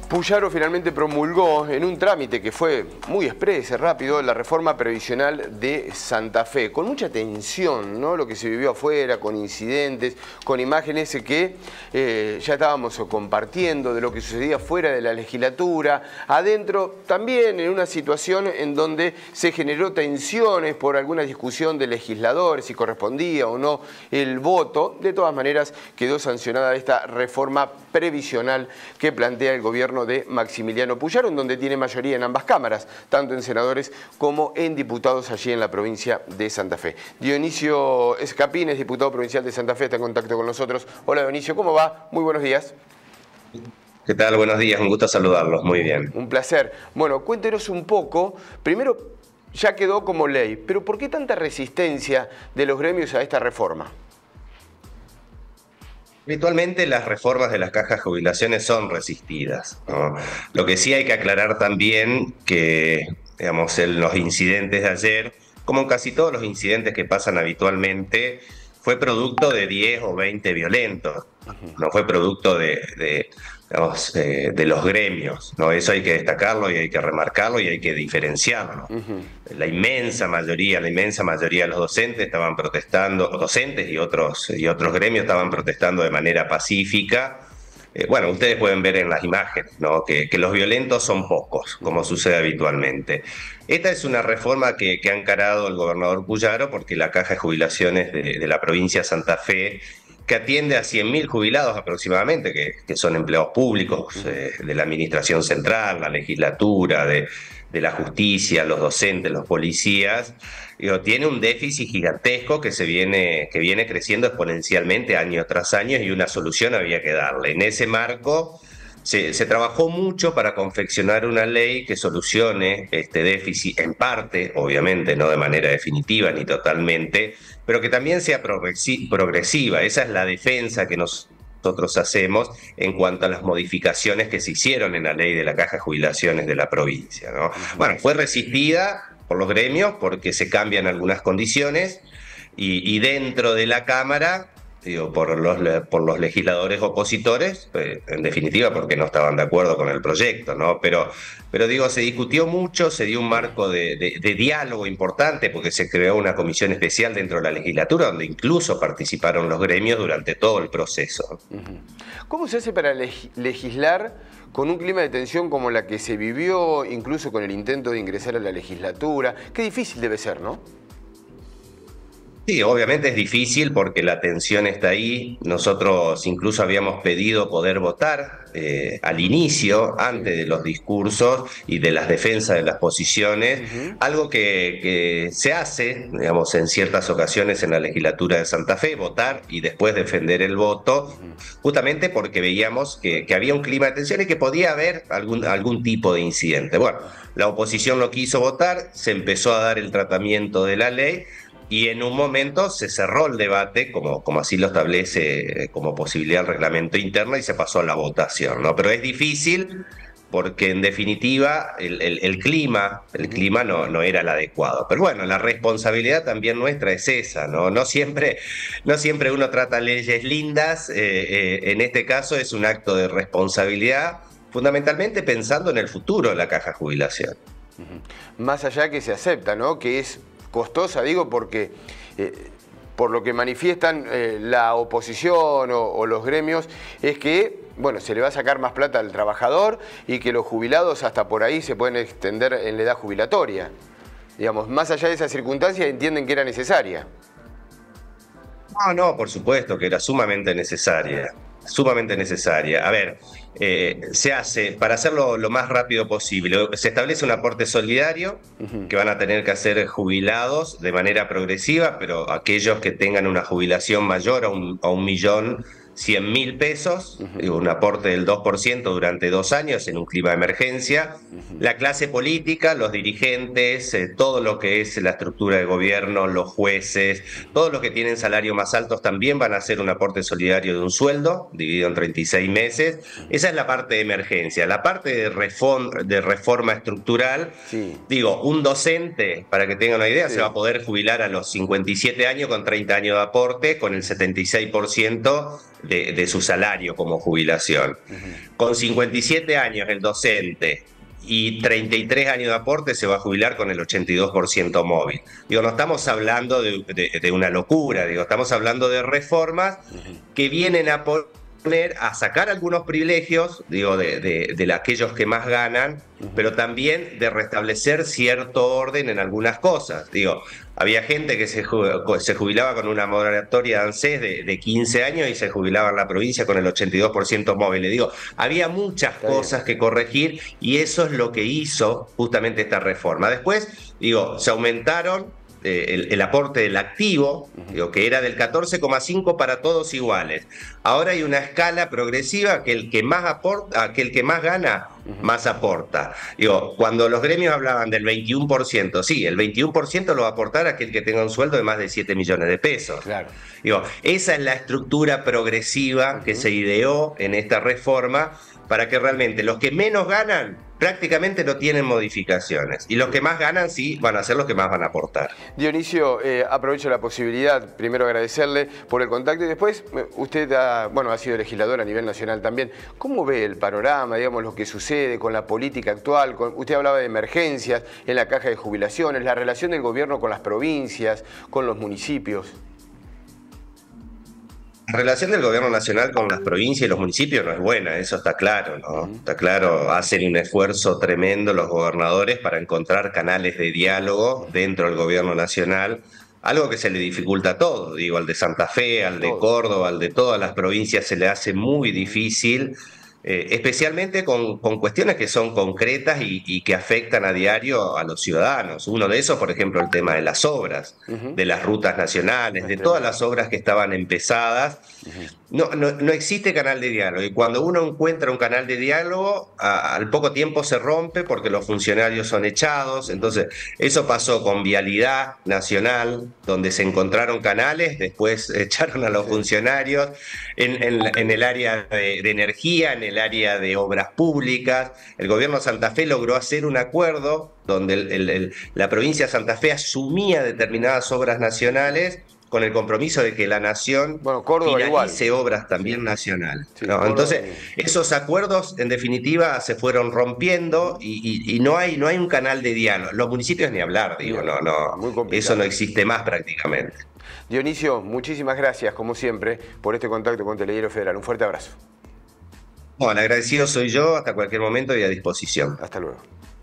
Puyaro finalmente promulgó en un trámite que fue muy expreso, rápido, la reforma previsional de Santa Fe, con mucha tensión, ¿no? Lo que se vivió afuera, con incidentes, con imágenes que ya estábamos compartiendo de lo que sucedía fuera de la legislatura, adentro también en una situación en donde se generó tensiones por alguna discusión de legisladores, si correspondía o no el voto. De todas maneras, quedó sancionada esta reforma previsional que plantea el gobierno de Maximiliano Puyaro, en donde tiene mayoría en ambas cámaras, tanto en senadores como en diputados allí en la provincia de Santa Fe. Dionisio Escapines, diputado provincial de Santa Fe, está en contacto con nosotros. Hola Dionisio, ¿cómo va? Muy buenos días. ¿Qué tal? Buenos días, un gusto saludarlos, muy bien. Un placer. Bueno, cuéntenos un poco, primero ya quedó como ley, pero ¿por qué tanta resistencia de los gremios a esta reforma? Habitualmente las reformas de las cajas de jubilaciones son resistidas, ¿no? Lo que sí hay que aclarar también que, digamos, en los incidentes de ayer, como en casi todos los incidentes que pasan habitualmente, fue producto de 10 o 20 violentos, no fue producto digamos, de los gremios, ¿no? Eso hay que destacarlo y hay que remarcarlo y hay que diferenciarlo. La inmensa mayoría de los docentes estaban protestando, docentes y otros gremios estaban protestando de manera pacífica. Bueno, ustedes pueden ver en las imágenes, ¿no? que los violentos son pocos, como sucede habitualmente. Esta es una reforma que ha encarado el gobernador Puyaro porque la caja de jubilaciones de la provincia de Santa Fe, que atiende a 100.000 jubilados aproximadamente, que son empleados públicos de la administración central, la legislatura, de la justicia, los docentes, los policías, digo, tiene un déficit gigantesco que viene creciendo exponencialmente año tras año y una solución había que darle. En ese marco se trabajó mucho para confeccionar una ley que solucione este déficit en parte, obviamente no de manera definitiva ni totalmente, pero que también sea progresiva. Esa es la defensa que nosotros hacemos en cuanto a las modificaciones que se hicieron en la ley de la caja de jubilaciones de la provincia, ¿no? Bueno, fue resistida por los gremios porque se cambian algunas condiciones y dentro de la Cámara, digo, por los legisladores opositores, en definitiva porque no estaban de acuerdo con el proyecto, ¿no? Pero digo, se discutió mucho, se dio un marco de diálogo importante porque se creó una comisión especial dentro de la legislatura donde incluso participaron los gremios durante todo el proceso. ¿Cómo se hace para legislar con un clima de tensión como la que se vivió, incluso con el intento de ingresar a la legislatura? Qué difícil debe ser, ¿no? Sí, obviamente es difícil porque la tensión está ahí. Nosotros incluso habíamos pedido poder votar al inicio, antes de los discursos y de las defensas de las posiciones, algo que se hace, digamos, en ciertas ocasiones en la legislatura de Santa Fe, votar y después defender el voto, justamente porque veíamos que había un clima de tensión y que podía haber algún tipo de incidente. Bueno, la oposición no quiso votar, se empezó a dar el tratamiento de la ley. Y en un momento se cerró el debate, como así lo establece como posibilidad el reglamento interno, y se pasó a la votación, ¿no? Pero es difícil porque en definitiva el clima no era el adecuado. Pero bueno, la responsabilidad también nuestra es esa, ¿no? No siempre uno trata leyes lindas, en este caso es un acto de responsabilidad, fundamentalmente pensando en el futuro de la caja de jubilación. Más allá que se acepta, ¿no? Que es costosa, digo, porque por lo que manifiestan la oposición o los gremios, es que, bueno, se le va a sacar más plata al trabajador y que los jubilados hasta por ahí se pueden extender en la edad jubilatoria. Digamos, más allá de esa circunstancia, entienden que era necesaria. No, por supuesto que era sumamente necesaria, sumamente necesaria. A ver, se hace, para hacerlo lo más rápido posible, se establece un aporte solidario que van a tener que hacer jubilados de manera progresiva, pero aquellos que tengan una jubilación mayor a 1.100.000 pesos, un aporte del 2% durante 2 años en un clima de emergencia. La clase política, los dirigentes, todo lo que es la estructura de gobierno, los jueces, todos los que tienen salarios más altos también van a hacer un aporte solidario de un sueldo, dividido en 36 meses. Esa es la parte de emergencia. La parte de reforma estructural, sí. Digo, un docente, para que tengan una idea, sí, se va a poder jubilar a los 57 años con 30 años de aporte, con el 76% de su salario como jubilación. Con 57 años el docente y 33 años de aporte se va a jubilar con el 82% móvil. Digo, no estamos hablando de una locura, digo, estamos hablando de reformas que vienen a a sacar algunos privilegios, digo, de aquellos que más ganan, pero también de restablecer cierto orden en algunas cosas. Digo, había gente que se jubilaba con una moratoria de ANSES de 15 años y se jubilaba en la provincia con el 82% móvil. Le digo, había muchas cosas que corregir y eso es lo que hizo justamente esta reforma. Después, digo, se aumentaron el aporte del activo, digo, que era del 14,5 para todos iguales. Ahora hay una escala progresiva que el que más aporta, que el que más gana, más aporta. Digo, cuando los gremios hablaban del 21%, sí, el 21% lo va a aportar aquel que tenga un sueldo de más de 7 millones de pesos. Claro. Digo, esa es la estructura progresiva que se ideó en esta reforma para que realmente los que menos ganan prácticamente no tienen modificaciones y los que más ganan sí van a ser los que más van a aportar. Dionisio, aprovecho la posibilidad, primero agradecerle por el contacto y después usted ha sido legislador a nivel nacional también. ¿Cómo ve el panorama, digamos, lo que sucede con la política actual? Usted hablaba de emergencias en la caja de jubilaciones, la relación del gobierno con las provincias, con los municipios. La relación del gobierno nacional con las provincias y los municipios no es buena, eso está claro, ¿no? Está claro, hacen un esfuerzo tremendo los gobernadores para encontrar canales de diálogo dentro del gobierno nacional, algo que se le dificulta a todos, digo, al de Santa Fe, al de Córdoba, al de todas las provincias se le hace muy difícil, especialmente con cuestiones que son concretas y que afectan a diario a los ciudadanos. Uno de esos, por ejemplo, el tema de las obras, de las rutas nacionales, de todas las obras que estaban empezadas. No existe canal de diálogo y cuando uno encuentra un canal de diálogo, al poco tiempo se rompe porque los funcionarios son echados. Entonces, eso pasó con Vialidad Nacional, donde se encontraron canales, después echaron a los funcionarios en el área de energía, en el área de obras públicas. El gobierno de Santa Fe logró hacer un acuerdo donde la provincia de Santa Fe asumía determinadas obras nacionales con el compromiso de que la nación finalice obras también nacionales. Sí, ¿no? Entonces, esos acuerdos, en definitiva, se fueron rompiendo y no hay un canal de diálogo. Los municipios ni hablar, digo, eso no existe más prácticamente. Dionisio, muchísimas gracias, como siempre, por este contacto con Telediario Federal. Un fuerte abrazo. Bueno, agradecido soy yo, hasta cualquier momento y a disposición. Hasta luego.